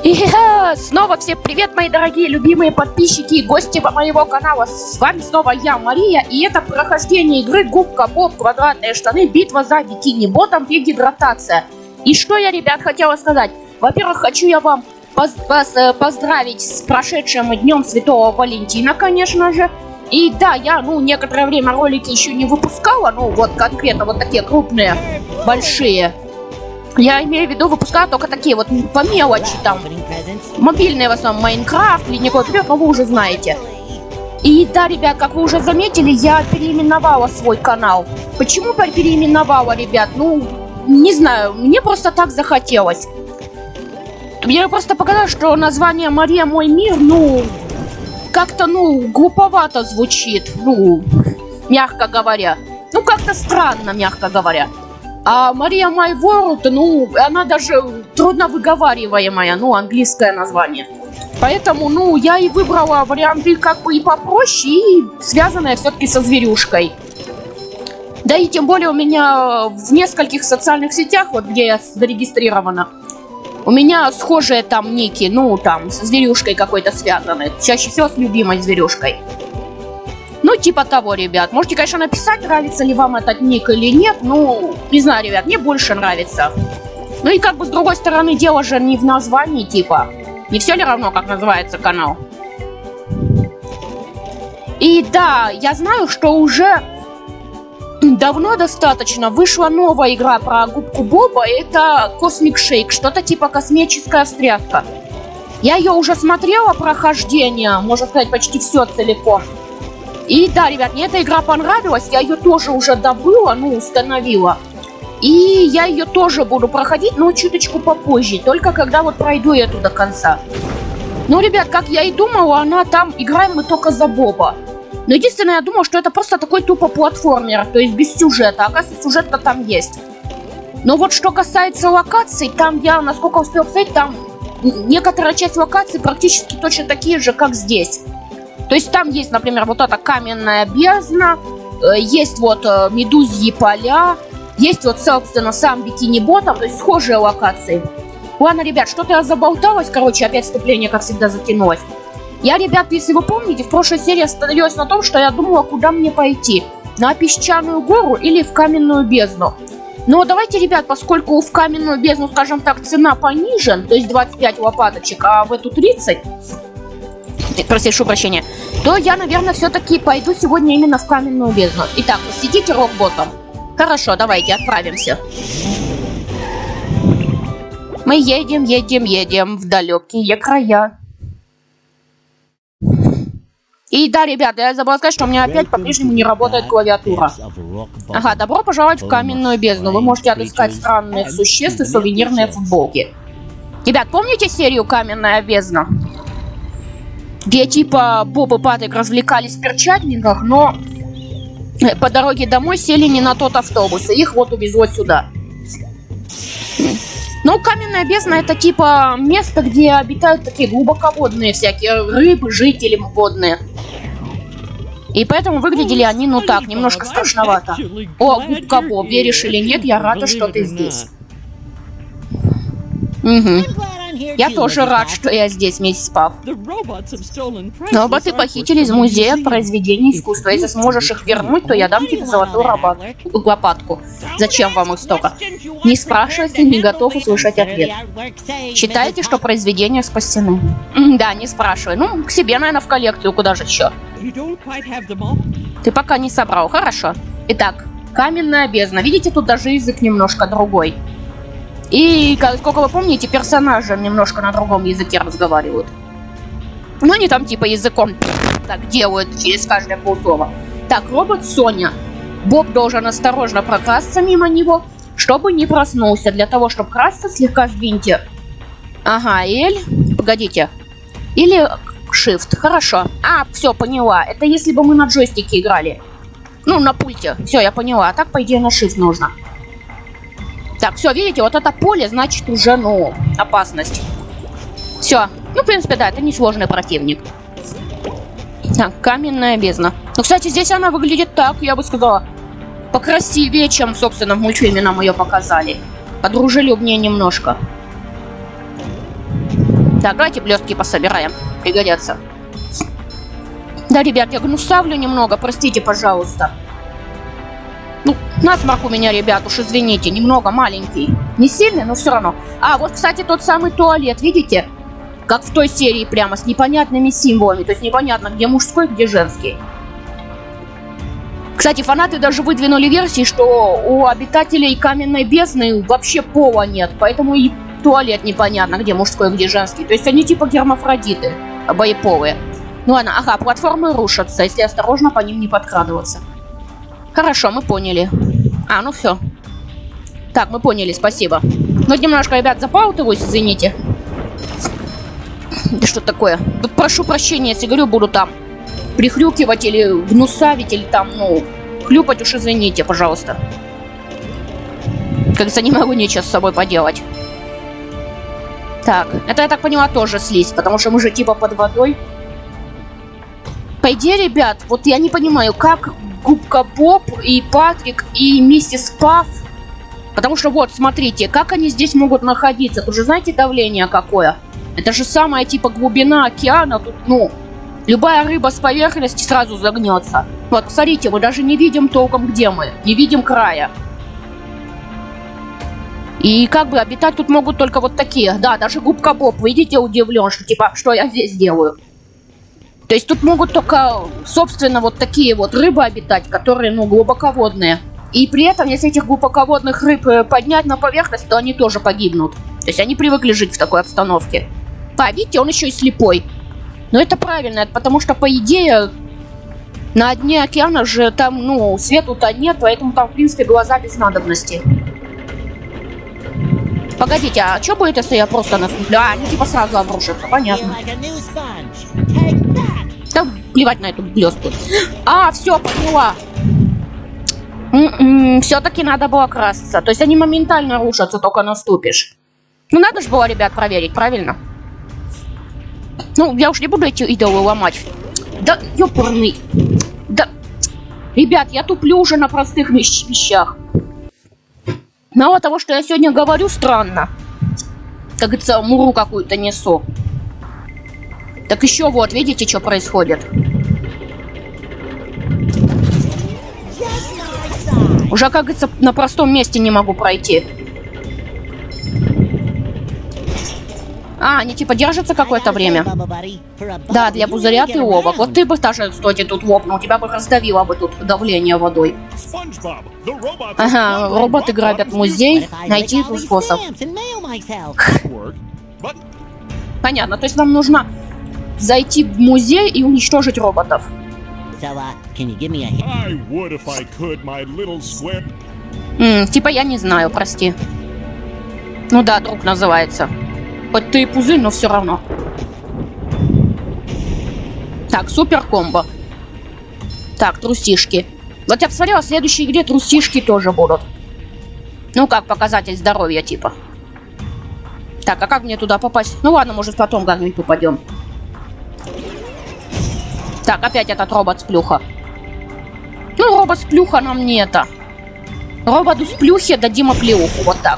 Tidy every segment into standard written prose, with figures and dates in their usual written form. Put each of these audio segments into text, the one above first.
Снова всем привет, мои дорогие любимые подписчики и гости моего канала. С вами снова я, Мария, и это прохождение игры Губка Боб, квадратные штаны, битва за бикини-ботом, регидратация. И что я, ребят, хотела сказать. Во-первых, хочу я вам поздравить с прошедшим днем Святого Валентина, конечно же. И да, я, некоторое время ролики еще не выпускала, вот конкретно вот такие крупные, большие. Я имею в виду, выпускаю только такие вот по мелочи там. Мобильные в основном, Майнкрафт, Ледниковый период, но вы уже знаете. И да, ребят, как вы уже заметили, я переименовала свой канал. Почему переименовала, ребят? Не знаю, мне просто так захотелось. Мне просто показалось, что название Мария Мой Мир, как-то, глуповато звучит, мягко говоря. Как-то странно, мягко говоря. А Мария Май Ворлд, она даже трудно выговариваемая, английское название. Поэтому, я и выбрала варианты как бы и попроще, и связанные все-таки со зверюшкой. Да и тем более у меня в нескольких социальных сетях, вот где я зарегистрирована, у меня схожие там ники, там со зверюшкой какой-то связаны. Чаще всего с любимой зверюшкой. Типа того, ребят. Можете, конечно, написать, нравится ли вам этот ник или нет. Не знаю, ребят, мне больше нравится. И как бы с другой стороны, дело же не в названии, типа. Не все ли равно, как называется канал? И да, я знаю, что уже давно достаточно вышла новая игра про Губку Боба. Это Cosmic Shake, что-то типа космическая встряска. Я ее уже смотрела, прохождение, можно сказать, почти все целиком. И да, ребят, мне эта игра понравилась, я ее тоже уже добыла, установила. И я ее тоже буду проходить, но чуточку попозже, только когда вот пройду эту до конца. Ребят, как я и думала, играем мы только за Боба. Но единственное, я думала, что это просто такой тупо платформер, то есть без сюжета, оказывается, сюжет-то там есть. Но вот что касается локаций, там я, насколько успел сказать, там некоторая часть локаций практически точно такие же, как здесь. То есть там есть, например, вот эта каменная бездна, есть вот медузьи поля, есть вот, собственно, сам бикини-ботом, то есть схожие локации. Ладно, ребят, что-то я заболталась, опять вступление, как всегда, затянулось. Я, ребят, если вы помните, в прошлой серии остановилась на том, что я думала, куда мне пойти. На песчаную гору или в каменную бездну. Но давайте, ребят, поскольку в каменную бездну, скажем так, цена понижен, то есть 25 лопаточек, а в эту 30... прошу прощения, то я, наверное, все-таки пойду сегодня именно в каменную бездну. Итак, посетите Рок-Ботом. Хорошо, давайте отправимся. Мы едем в далекие края. И да, ребята, я забыла сказать, что у меня опять по-прежнему не работает клавиатура. Ага, добро пожаловать в каменную бездну. Вы можете отыскать странных существ и сувенирные футболки. Ребят, помните серию «Каменная бездна»? Где типа Боб и Патрик развлекались в перчатниках, но по дороге домой сели не на тот автобус, и их вот увезло сюда. Каменная бездна — это типа место, где обитают такие глубоководные всякие рыбы, жители водные. И поэтому выглядели они, так, немножко страшновато. О, Губка Боб, веришь или нет, я рада, что ты здесь. Угу. Я тоже рад, что я здесь, миссис Пав. Роботы похитили из музея произведений искусства. Если сможешь их вернуть, то я дам тебе золотую лопатку. Зачем вам их столько? Не спрашивайте, не готов услышать ответ. Считаете, что произведения спасены? Да, не спрашивай. К себе, наверное, в коллекцию, куда же еще? Ты пока не собрал, хорошо. Итак, каменная бездна. Видите, тут даже язык немножко другой. И, сколько вы помните, персонажи немножко на другом языке разговаривают. Они там типа языком так делают через каждое полслова. Так, робот Соня. Боб должен осторожно прокрасться мимо него, чтобы не проснулся. Для того, чтобы красться, слегка сдвиньте. Ага, Эль. Погодите. Или Shift. Хорошо. Все, поняла. Это если бы мы на джойстике играли. На пульте. Все, я поняла. А так, по идее, на Shift нужно. Так, все, видите, вот это поле, значит, уже, опасность. Все. В принципе, да, это несложный противник. Так, каменная бездна. Кстати, здесь она выглядит так, я бы сказала, покрасивее, чем, собственно, в мультфильме нам ее показали. Подружелюбнее немножко. Так, давайте блестки пособираем. Пригодятся. Да, ребят, я гнусавлю немного, простите, пожалуйста. Ну, насморк у меня, ребят, уж извините, немного маленький. Не сильный, но все равно. А, вот, кстати, тот самый туалет, видите? Как в той серии, прямо с непонятными символами. То есть непонятно, где мужской, где женский. Кстати, фанаты даже выдвинули версии, что у обитателей каменной бездны вообще пола нет. Поэтому и туалет непонятно, где мужской, где женский. То есть они типа гермафродиты, обоеполые. Ну ладно, ага, платформы рушатся, если осторожно по ним не подкрадываться. Хорошо, мы поняли. А, ну все. Так, мы поняли, спасибо. Ну, немножко, ребят, запаутываюсь, извините. Да что такое? Да прошу прощения, если говорю, буду там прихрюкивать или гнусавить, или там, ну, хлюпать, уж извините, пожалуйста. Как говорится, не могу ничего с собой поделать. Так, это, я так поняла, тоже слизь, потому что мы же типа под водой. По идее, ребят, вот я не понимаю, как Губка Боб и Патрик и миссис Пафф. Потому что вот, смотрите, как они здесь могут находиться. Тут же знаете давление какое? Это же самая типа глубина океана. Тут, ну, любая рыба с поверхности сразу загнется. Вот, смотрите, мы даже не видим толком, где мы. Не видим края. И как бы обитать тут могут только вот такие. Да, даже Губка Боб, видите, удивлен, что типа, что я здесь делаю. То есть тут могут только, собственно, вот такие вот рыбы обитать, которые, ну, глубоководные. И при этом, если этих глубоководных рыб поднять на поверхность, то они тоже погибнут. То есть они привыкли жить в такой обстановке. А, видите, он еще и слепой. Но это правильно, это потому что, по идее, на дне океана же там, ну, свету-то нет, поэтому там, в принципе, глаза без надобности. Погодите, а что будет, если я просто наступлю? А, они типа сразу обрушатся, понятно. Да плевать на эту блестку. А, все, поняла. Все-таки надо было краситься. То есть они моментально рушатся, только наступишь. Ну надо же было, ребят, проверить, правильно? Ну, я уж не буду эти идолы ломать. Да, ёпарный. Да, ребят, я туплю уже на простых вещах. Мало того, что я сегодня говорю странно. Как говорится, муру какую-то несу. Так еще вот, видите, что происходит? Уже, как говорится, на простом месте не могу пройти. А, они типа держатся какое-то время. Да, для пузыря ты ловок. Вот ты бы даже, кстати, тут лопнул. Тебя бы раздавило бы тут давление водой. Ага, роботы грабят музей. Найти тут способ. Понятно, то есть нам нужно зайти в музей и уничтожить роботов. Типа я не знаю, прости. Ну да, друг называется. Хоть ты и пузырь, но все равно. Так, супер комбо. Так, трусишки. Вот я посмотрела, в следующей игре трусишки тоже будут. Ну как показатель здоровья типа. Так, а как мне туда попасть? Ну ладно, может потом как-нибудь попадем. Так, опять этот робот-сплюха. Ну, робот-сплюха нам не это. Роботу-сплюхе дадим оплеуху, вот так.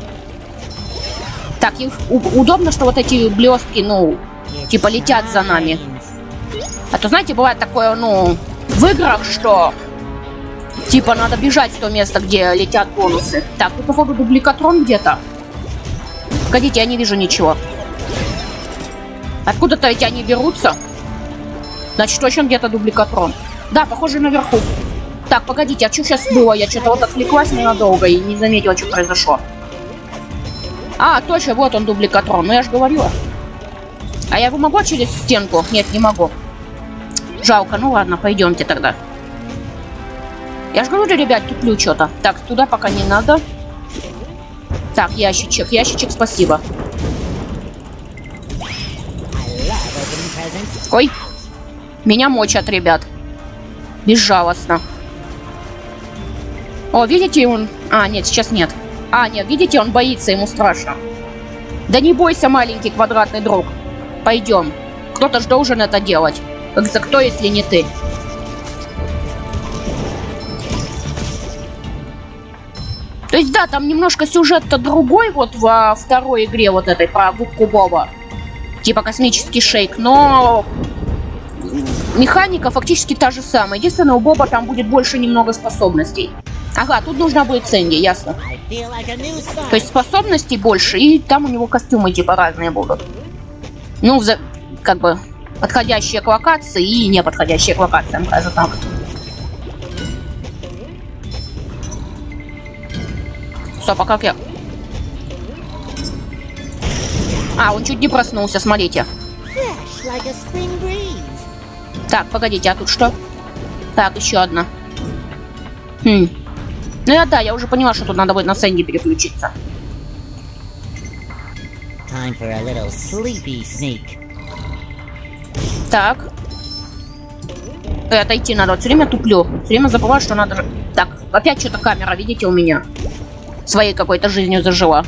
Так, и удобно, что вот эти блестки, ну, типа летят за нами. А то, знаете, бывает такое, ну, в играх, что типа надо бежать в то место, где летят бонусы. Так, тут, походу, дубликатрон где-то. Погодите, я не вижу ничего. Откуда-то эти они берутся. Значит, точно где-то дубликатрон. Да, похоже, наверху. Так, погодите, а что сейчас было? Я что-то вот отвлеклась ненадолго и не заметила, что произошло. А, точно, вот он, дубликатрон. Ну, я же говорила. А я его могу через стенку? Нет, не могу. Жалко, ну ладно, пойдемте тогда. Я же говорю, ребят, туплю что-то. Так, туда пока не надо. Так, ящичек, ящичек, спасибо. Ой. Меня мочат, ребят. Безжалостно. О, видите, он... А, нет, сейчас нет. А, нет, видите, он боится, ему страшно. Да не бойся, маленький квадратный друг. Пойдем. Кто-то же должен это делать. Как за кто, если не ты? То есть, да, там немножко сюжет-то другой вот во второй игре вот этой про Губку Боба. Типа космический шейк, но механика фактически та же самая. Единственное, у Боба там будет больше немного способностей. Ага, тут нужна будет Сэнди, ясно. То есть способностей больше, и там у него костюмы типа разные будут. Ну, как бы подходящие к локации и не подходящие к локациям, скажем так. Стоп, а как я... А, он чуть не проснулся, смотрите. Так, погодите, а тут что? Так, еще одна. Ну да, я уже поняла, что тут надо будет на Сэнди переключиться. Так. Отойти надо. Вот все время туплю. Все время забываю, что надо... Так, опять что-то камера, видите, у меня. Своей какой-то жизнью зажила.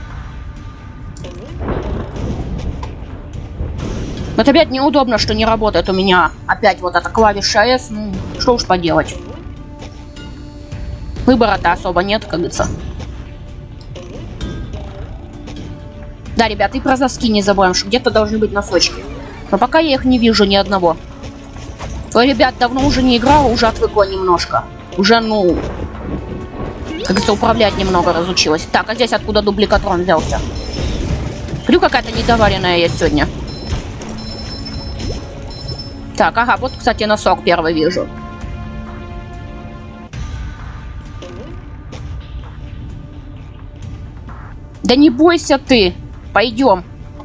Вот опять неудобно, что не работает у меня опять вот эта клавиша S. Ну, что уж поделать. Выбора-то особо нет, как говорится. Да, ребят, и про соски не забываем, что где-то должны быть носочки. Но пока я их не вижу ни одного. Ой, ребят, давно уже не играла, уже отвыкла немножко. Уже, ну... Как говорится, управлять немного разучилась. Так, а здесь откуда дубликатрон взялся? Смотрю, какая-то недоваренная есть сегодня. Так, ага, вот, кстати, носок первый вижу. Да не бойся ты. Пойдем.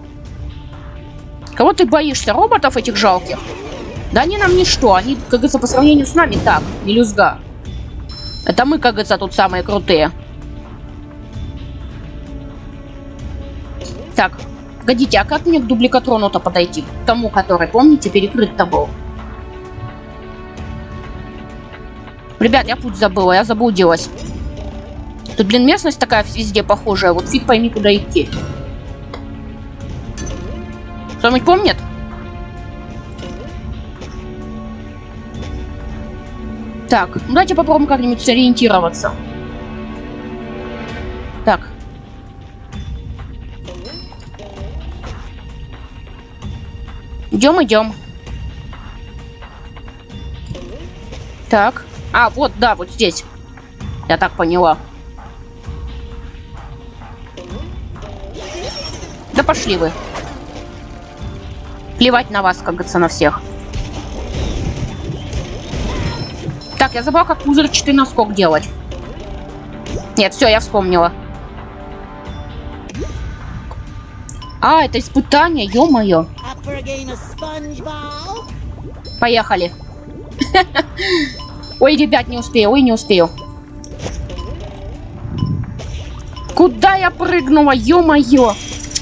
Кого ты боишься? Роботов этих жалких? Да они нам ничто. Они, как говорится, по сравнению с нами так, мелюзга. Это мы, как говорится, тут самые крутые. Так, погодите, а как мне к дубликатрону-то подойти? К тому, который, помните, перекрыт-то был. Ребят, я путь забыла, я заблудилась. Тут, блин, местность такая везде похожая. Вот фиг пойми, куда идти. Кто-нибудь помнит? Так, ну давайте попробуем как-нибудь сориентироваться. Так. Идем, идем. Так. А, вот, да, вот здесь. Я так поняла. Да пошли вы. Плевать на вас, как говорится, на всех. Так, я забыла, как пузырчатый наскок делать. Нет, все, я вспомнила. А, это испытание, ё-моё. Поехали. Ой, ребят, не успею, ой, не успею. Куда я прыгнула, ё-моё?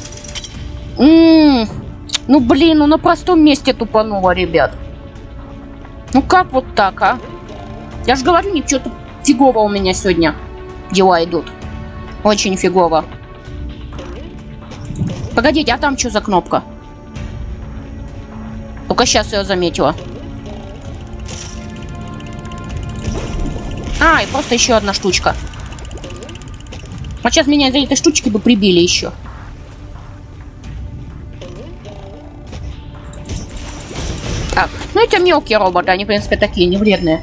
Ну, блин, ну на простом месте тупанула, ребят. Ну, как вот так, а? Я же говорю, что-то фигово у меня сегодня дела идут. Очень фигово. Погодите, а там что за кнопка? Только сейчас ее заметила. А, и просто еще одна штучка. Вот сейчас меня за этой штучки бы прибили еще. Так, ну эти мелкие роботы, они, в принципе, такие невредные.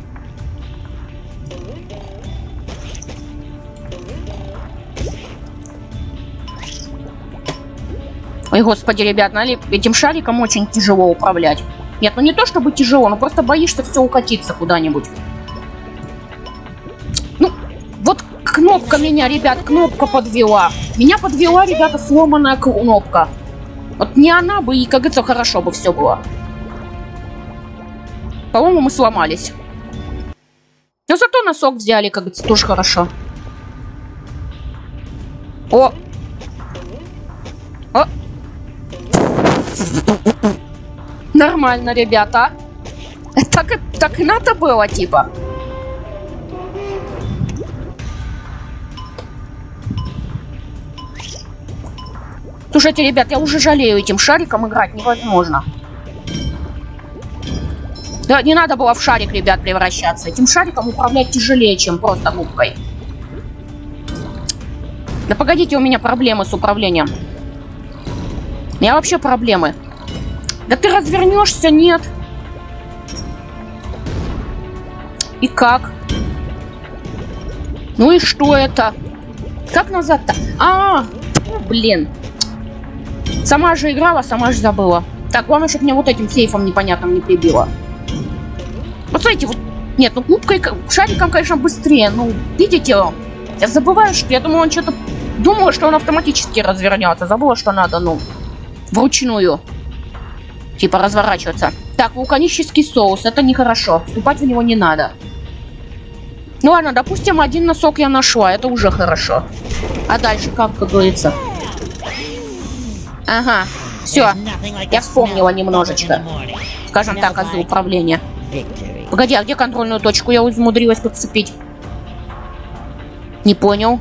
Ой, господи, ребят, этим шариком очень тяжело управлять. Нет, ну не то чтобы тяжело, но просто боишься все укатиться куда-нибудь. Ну, вот кнопка меня, ребят, кнопка подвела. Меня подвела, ребята, сломанная кнопка. Вот не она бы, и, как говорится, хорошо бы все было. По-моему, мы сломались. Но зато носок взяли, как говорится, тоже хорошо. О! О! Нормально, ребята. Так и надо было, типа. Слушайте, ребят, я уже жалею, этим шариком играть невозможно. Да, не надо было в шарик, ребят, превращаться. Этим шариком управлять тяжелее, чем просто губкой. Да погодите, у меня проблемы с управлением. меня вообще проблемы. Да ты развернешься, нет. И как? Ну и что это? Как назад-то? Блин. Сама же играла, сама же забыла. Так, главное, чтобы меня вот этим сейфом непонятным не прибило. Вот смотрите, вот... Нет, ну губкой, шариком, конечно, быстрее. Ну, видите, я забываю, что... Я думаю, он что-то... Думала, что он автоматически развернется. Забыла, что надо, ну, вручную. Типа разворачиваться. Так, вулканический соус. Это нехорошо. Вступать в него не надо. Ну ладно, допустим, один носок я нашла. Это уже хорошо. А дальше как говорится? Ага. Все. Я вспомнила немножечко. Скажем так, азы управления. Погоди, а где контрольную точку я умудрилась подцепить? Не понял.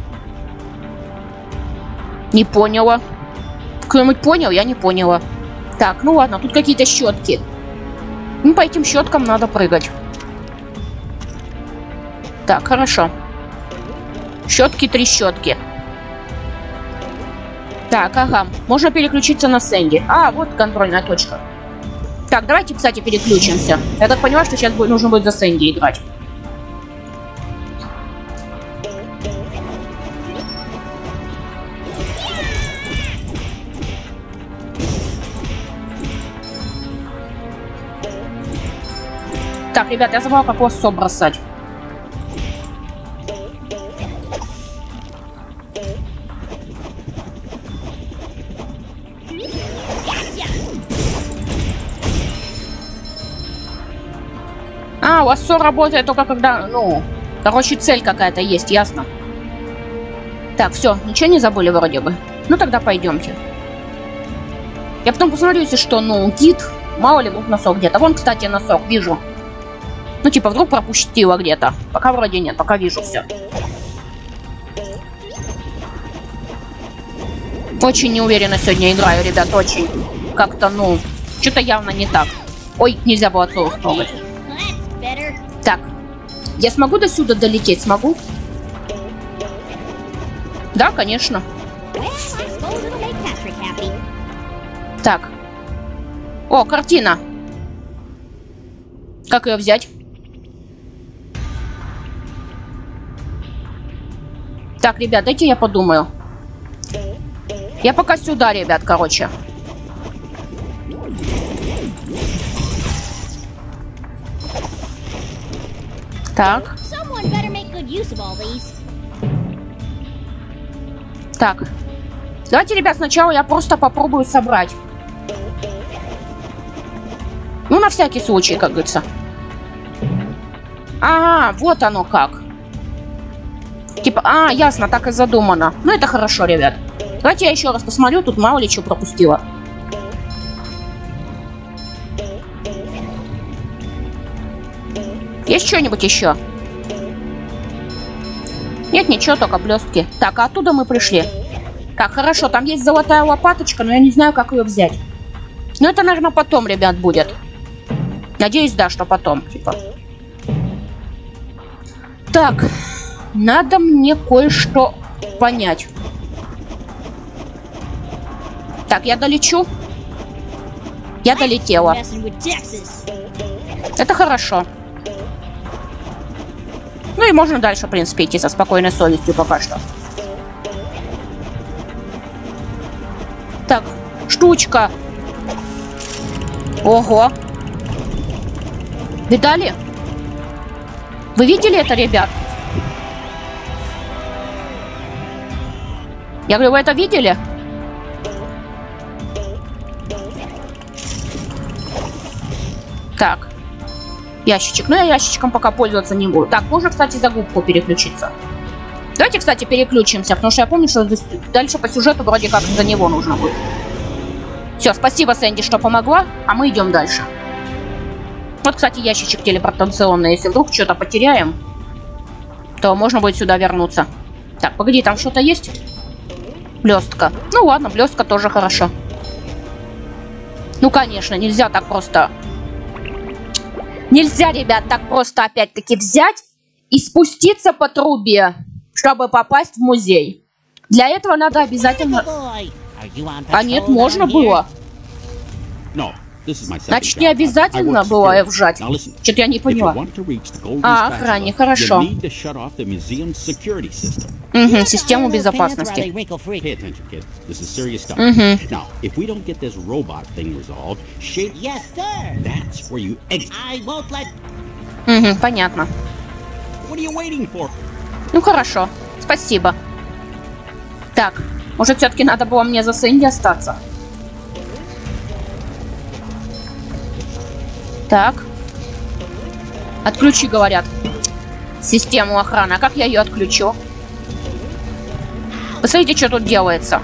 Не поняла. Кто-нибудь понял? Я не поняла. Так, ну ладно, тут какие-то щетки. Ну, по этим щеткам надо прыгать. Так, хорошо. Щетки, 3 щетки. Так, ага. Можно переключиться на Сэнди. А, вот контрольная точка. Так, давайте, кстати, переключимся. Я так понимаю, что сейчас нужно будет за Сэнди играть. Так, ребят, я забыла, как лассо бросать. А, лассо работает только когда, ну, короче, цель какая-то есть, ясно. Так, все, ничего не забыли вроде бы. Ну, тогда пойдемте. Я потом посмотрю, если что, ну, гид. Мало ли, вдруг носок где-то. Вон, кстати, носок, вижу. Ну, типа, вдруг пропустила где-то. Пока вроде нет, пока вижу все. Очень неуверенно сегодня играю, ребят, очень. Как-то, ну, что-то явно не так. Ой, нельзя было целых трогать. Так, я смогу до сюда долететь? Смогу? Да, конечно. Так. О, картина. Как ее взять? Так, ребят, дайте я подумаю. Я пока сюда, ребят, короче. Так. Так. Давайте, ребят, сначала я просто попробую собрать. Ну, на всякий случай, как говорится. Ага, вот оно как. Типа, ясно, так и задумано. Ну, это хорошо, ребят. Давайте я еще раз посмотрю, тут мало ли что пропустила. Есть что-нибудь еще? Нет, ничего, только блестки. Так, а оттуда мы пришли. Так, хорошо, там есть золотая лопаточка, но я не знаю, как ее взять. Ну, это, наверное, потом, ребят, будет. Надеюсь, да, что потом, типа. Так, надо мне кое-что понять. Так, я долечу. Я долетела. Это хорошо. Ну и можно дальше, в принципе, идти со спокойной совестью пока что. Так, штучка. Ого. Видали? Вы видели это, ребят? Я говорю, вы это видели? Так. Ящичек. Ну, я ящичком пока пользоваться не буду. Так, можно, кстати, за губку переключиться. Давайте, кстати, переключимся, потому что я помню, что дальше по сюжету вроде как за него нужно будет. Все, спасибо, Сэнди, что помогла, а мы идем дальше. Вот, кстати, ящичек телепортационный. Если вдруг что-то потеряем, то можно будет сюда вернуться. Так, погоди, там что-то есть? Блестка. Ну ладно, блестка тоже хорошо. Ну, конечно, нельзя так просто... Нельзя, ребят, так просто опять-таки взять и спуститься по трубе, чтобы попасть в музей. Для этого надо обязательно... А нет, можно было. Значит, не обязательно было F жать. Что-то я не поняла. А, охранник, хорошо. Угу, систему безопасности. Угу, понятно. Ну хорошо, спасибо. Так, может, все-таки надо было мне за Сэнди остаться? Так. Отключи, говорят, систему охраны. А как я ее отключу? Посмотрите, что тут делается.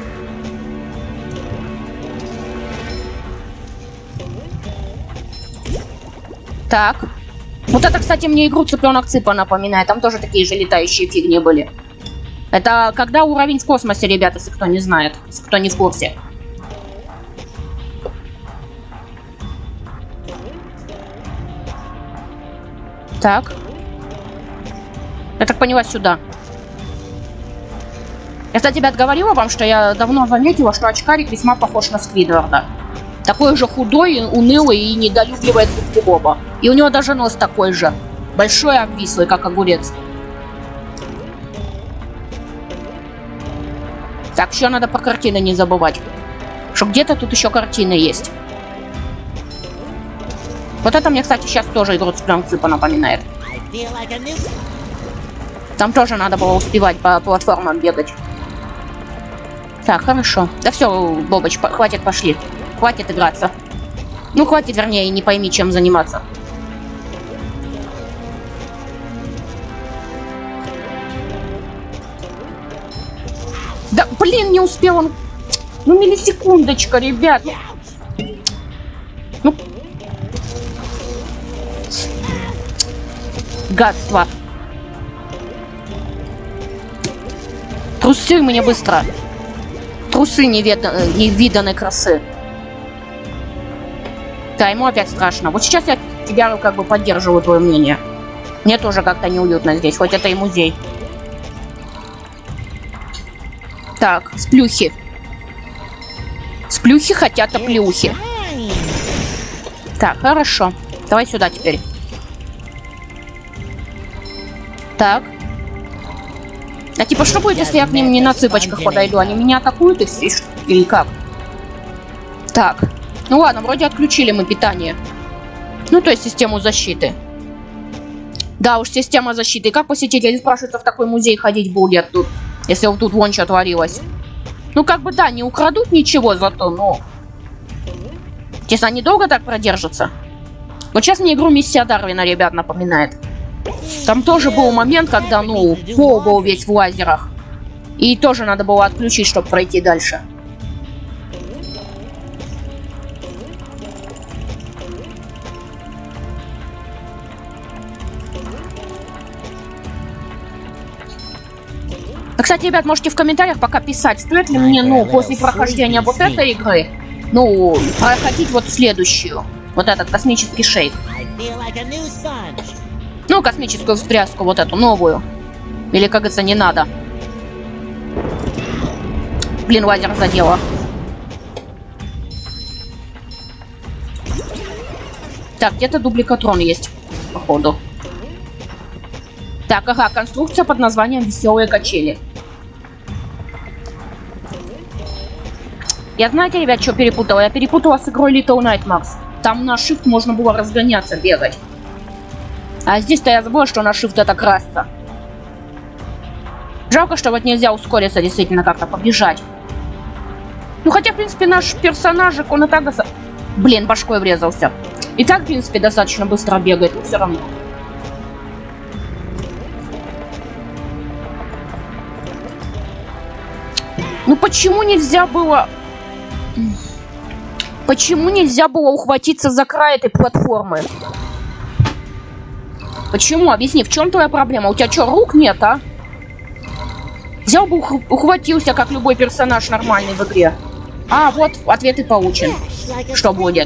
Так. Вот это, кстати, мне игру Цыпленок Цыпа напоминает. Там тоже такие же летающие фигни были. Это когда уровень в космосе, ребят, если кто не знает. Если кто не в курсе. Так. Я так поняла, сюда. Я, кстати, ребят, говорила вам, что я давно заметила, что очкарик весьма похож на Сквидварда. Такой же худой, унылый и недолюбливает Губку Боба. И у него даже нос такой же. Большой, обвислый, как огурец. Так, еще надо про картины не забывать. Что где-то тут еще картины есть. Вот это мне, кстати, сейчас тоже игру Цыпленок Цыпа напоминает. Там тоже надо было успевать по платформам бегать. Так, хорошо. Да все, Бобыч, хватит, пошли. Хватит играться. Ну, хватит, вернее, не пойми, чем заниматься. Да, блин, не успел он. Ну, миллисекундочка, ребят. Ну. Гадство. Трусы мне быстро. Трусы невиданной красы. Да, ему опять страшно. Вот сейчас я тебя как бы поддерживаю, твое мнение. Мне тоже как-то неуютно здесь, хоть это и музей. Так, сплюхи. Сплюхи хотят оплюхи. Так, хорошо. Давай сюда теперь. Так. А типа, что будет, если я к ним не на цыпочках подойду? Они меня атакуют или как? Так. Ну ладно, вроде отключили мы питание. Ну, то есть систему защиты. Да уж, система защиты. Как посетители спрашиваются, в такой музей ходить будет тут, если вот тут вон что творилось? Ну, как бы, да, не украдут ничего зато, но... Честно, они долго так продержатся? Вот сейчас мне игру Миссия Дарвина, ребят, напоминает. Там тоже был момент, когда, ну, пол был весь в лазерах. И тоже надо было отключить, чтобы пройти дальше. Кстати, ребят, можете в комментариях пока писать, стоит ли мне, ну, после прохождения вот этой игры, ну, проходить вот следующую. Вот этот космический шейк. Ну, космическую встряску, вот эту новую. Или, как говорится, не надо. Блин, лазер задело. Так, где-то дубликатрон есть, походу. Так, ага, конструкция под названием «Веселые качели». Я, знаете, ребят, что перепутала? Я перепутала с игрой Little Nightmares. Там на Shift можно было разгоняться, бегать. А здесь-то я забыла, что на Shift это красться. Жалко, что вот нельзя ускориться, действительно, как-то побежать. Ну, хотя, в принципе, наш персонажик, он и так достаточно... Блин, башкой врезался. И так, в принципе, достаточно быстро бегает, но все равно. Ну, почему нельзя было... Почему нельзя было ухватиться за край этой платформы? Почему? Объясни, в чем твоя проблема? У тебя что, рук нет, а? Взял бы, ухватился, как любой персонаж нормальный в игре. А, вот, ответ и получен. Что будет?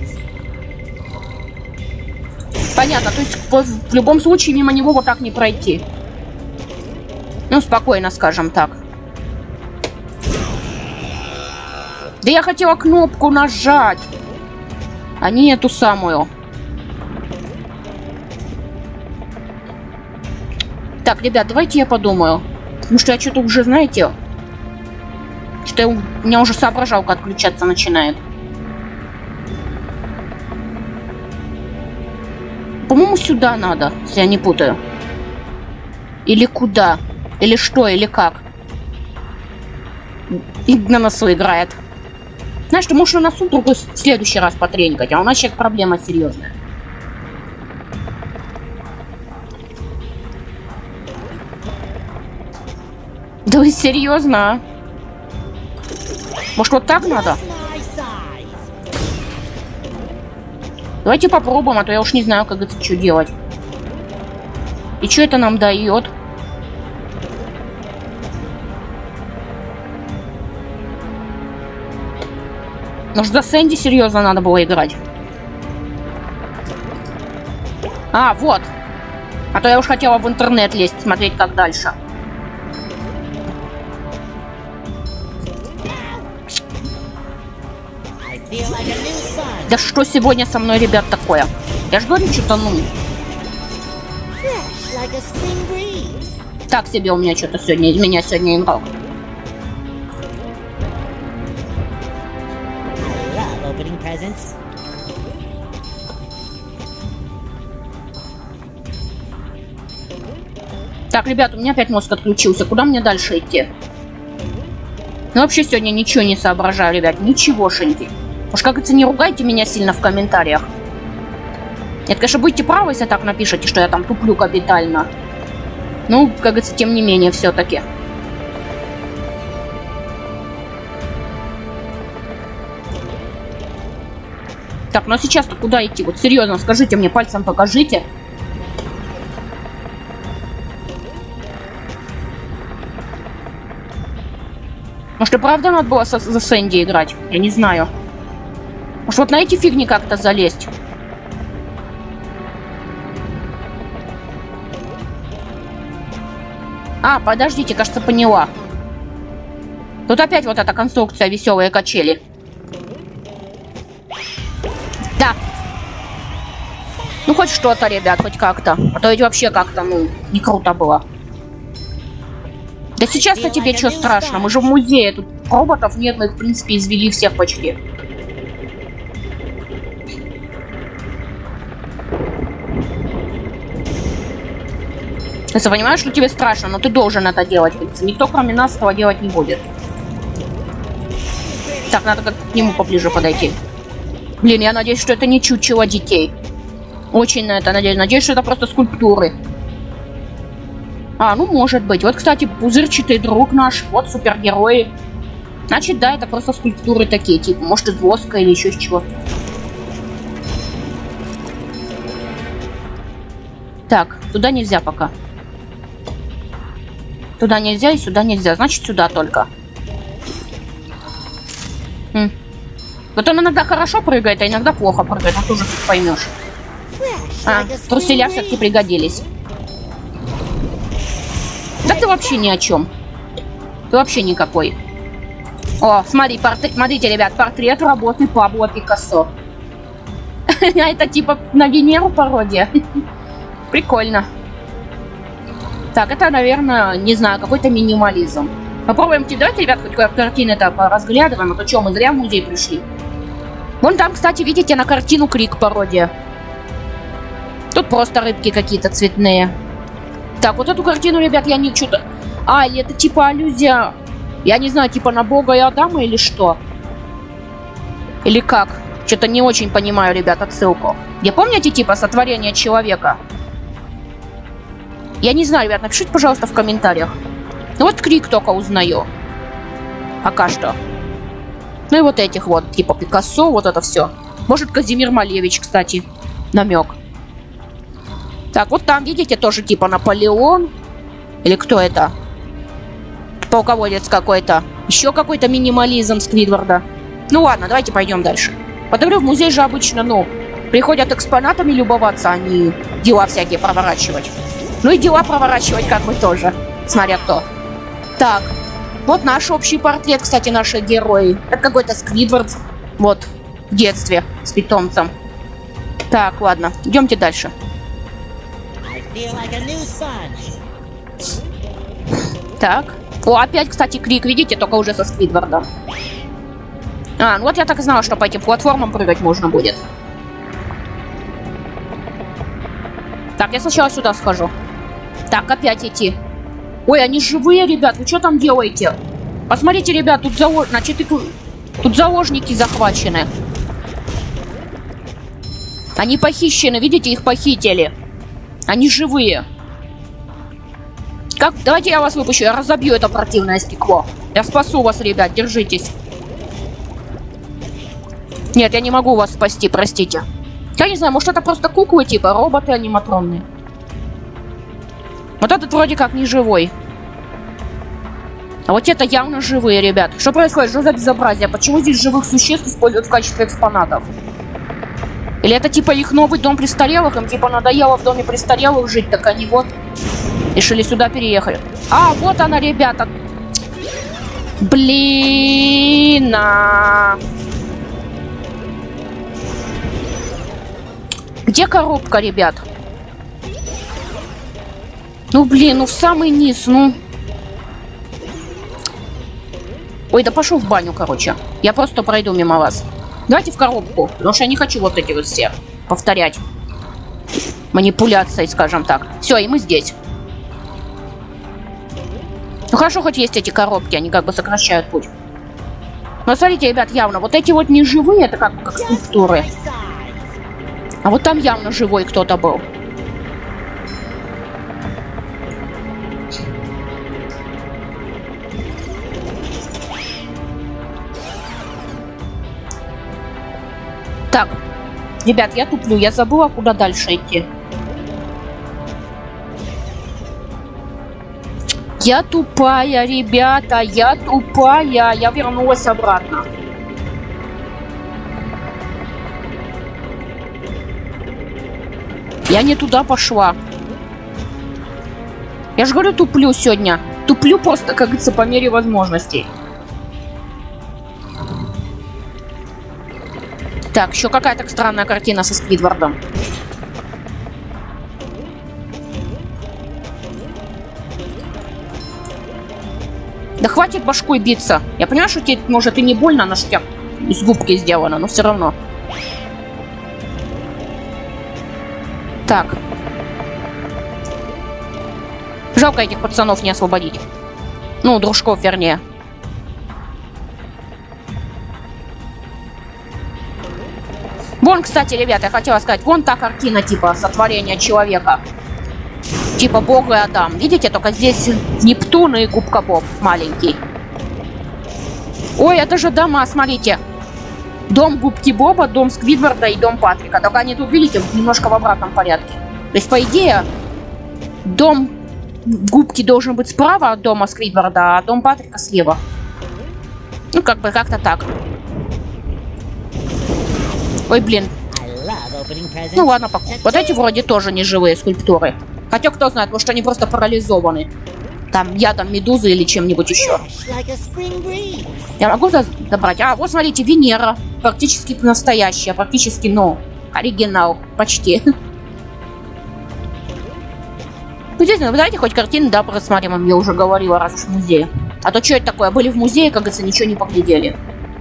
Понятно, то есть в любом случае мимо него вот так не пройти. Ну, спокойно, скажем так. Да я хотела кнопку нажать. а не эту самую. Так, ребят, давайте я подумаю. Потому что я что-то уже, знаете... Что у меня уже соображалка отключаться начинает. По-моему, сюда надо, если я не путаю. Или куда? Или что, или как? И на носу играет. Знаешь, ты можешь на носу другой в следующий раз потренькать, а у нас сейчас проблема серьезная. Да вы серьезно, а? Может, вот так надо? Давайте попробуем, а то я уж не знаю, как это что делать. И что это нам дает? Может, за Сэнди серьезно надо было играть? А, вот. А то я уж хотела в интернет лезть, смотреть, как дальше. Да что сегодня со мной, ребят, такое? Я ж говорю, что-то ну. Так себе у меня что-то сегодня, из меня сегодня играл. Так, ребят, у меня опять мозг отключился. Куда мне дальше идти? Ну, вообще сегодня ничего не соображаю, ребят. Ничегошеньки. Уж, как говорится, не ругайте меня сильно в комментариях. Нет, конечно, будете правы, если так напишите, что я там туплю капитально. Ну, как говорится, тем не менее, все-таки. Так, ну а сейчас-то куда идти? Вот серьезно, скажите мне, пальцем покажите. Может, и правда надо было за Сэнди играть? Я не знаю. Может, вот на эти фигни как-то залезть? А, подождите, кажется, поняла. Тут опять вот эта конструкция веселые качели. Да. Ну, хоть что-то, ребят, хоть как-то. А то ведь вообще как-то, ну, не круто было. Да сейчас-то тебе что страшно? Мы же в музее, тут роботов нет, мы их, в принципе, извели всех почти. Ты понимаешь, что тебе страшно, но ты должен это делать. Никто, кроме нас, этого делать не будет. Так, надо как-то к нему поближе подойти. Блин, я надеюсь, что это не чучело детей. Очень на это надеюсь. Надеюсь, что это просто скульптуры. А, ну может быть. Вот, кстати, пузырчатый друг наш. Вот супергерои. Значит, да, это просто скульптуры такие. Типа, может, из воска или еще из чего. Так, туда нельзя пока. Туда нельзя и сюда нельзя. Значит, сюда только. Вот он иногда хорошо прыгает, а иногда плохо прыгает. Ну, тоже тут поймешь. А, труселя все-таки пригодились. Да ты вообще ни о чем. Ты вообще никакой. О, смотрите, ребят, портрет работы Пабло Пикассо. Это типа на Венеру пародия. Прикольно. Так, это, наверное, не знаю, какой-то минимализм. Попробуем кидать, ребят, хоть картины-то поразглядываем, а то что, мы зря в музей пришли. Вон там, кстати, видите, на картину Крик пародия. Тут просто рыбки какие-то цветные. Так, вот эту картину, ребят, я не что-то... А, или это типа аллюзия... Я не знаю, типа на Бога и Адама или что? Или как? Что-то не очень понимаю, ребят, отсылку. Где помните, типа, сотворение человека? Я не знаю, ребят, напишите, пожалуйста, в комментариях. Ну вот Крик только узнаю. Пока что. Ну и вот этих вот, типа Пикассо, вот это все. Может, Казимир Малевич, кстати. Намек. Так, вот там, видите, тоже типа Наполеон. Или кто это? Полководец какой-то. Еще какой-то минимализм Сквидварда. Ну ладно, давайте пойдем дальше. Потому в музей же обычно, ну, приходят экспонатами любоваться, а не дела всякие проворачивать. Ну и дела проворачивать как бы тоже, смотря кто. Так, вот наш общий портрет, кстати, наши герои. Это какой-то Сквидвард. Вот, в детстве с питомцем. Так, ладно, идемте дальше. Так. О, опять, кстати, крик, видите, только уже со Сквидвардом. Ну вот я так и знала, что по этим платформам прыгать можно будет. Так, я сначала сюда схожу. Так, опять идти. Ой, они живые, ребят, вы что там делаете? Посмотрите, ребят, тут тут заложники захвачены. Они похищены, видите, их похитили. Они живые. Как? Давайте я вас выпущу, я разобью это противное стекло. Я спасу вас, ребят, держитесь. Нет, я не могу вас спасти, простите. Я не знаю, может это просто куклы, типа роботы аниматронные. Вот этот вроде как не живой. А вот это явно живые, ребят. Что происходит? Что за безобразие? Почему здесь живых существ используют в качестве экспонатов? Или это типа их новый дом престарелых? Им типа надоело в доме престарелых жить, так они вот решили сюда переехали. А, вот она, ребята. Блин. Где коробка, ребят? Ну, блин, ну в самый низ, ну. Ой, да пошел в баню, короче. Я просто пройду мимо вас. Давайте в коробку, потому что я не хочу вот эти вот все повторять. Манипуляции, скажем так. Все, и мы здесь. Ну хорошо, хоть есть эти коробки, они как бы сокращают путь. Но смотрите, ребят, явно, вот эти вот не живые, это как бы как скульптуры. А вот там явно живой кто-то был. Так, ребят, я туплю, я забыла, куда дальше идти. Я тупая, ребята, я тупая. Я вернулась обратно. Я не туда пошла. Я же говорю, туплю сегодня. Туплю просто, как говорится, по мере возможностей. Так, еще какая-то странная картина со Сквидвардом. Да хватит башкой биться. Я понимаю, что тебе, может, и не больно, она же у тебя из губки сделана, но все равно. Так. Жалко этих пацанов не освободить. Ну, дружков, вернее. Вон, кстати, ребята, я хотела сказать, вон та картина, типа, сотворения человека. Типа Бог и Адам. Видите, только здесь Нептун и Губка Боб маленький. Ой, это же дома, смотрите. Дом Губки Боба, дом Сквидварда и дом Патрика. Только они тут, видите, немножко в обратном порядке. То есть, по идее, дом Губки должен быть справа от дома Сквидварда, а дом Патрика слева. Ну, как бы, как-то так. Ой, блин. Ну ладно, вот эти вроде тоже не живые скульптуры. Хотя, кто знает, может, они просто парализованы. Там, ядом медузы или чем-нибудь еще. Я могу забрать? А, вот, смотрите, Венера. Практически настоящая, практически, ну, оригинал. Почти. Ну, здесь, ну, давайте хоть картины, да, просмотрим. Я уже говорила, раз уж в музее. А то что это такое? Были в музее, как говорится, ничего не поглядели.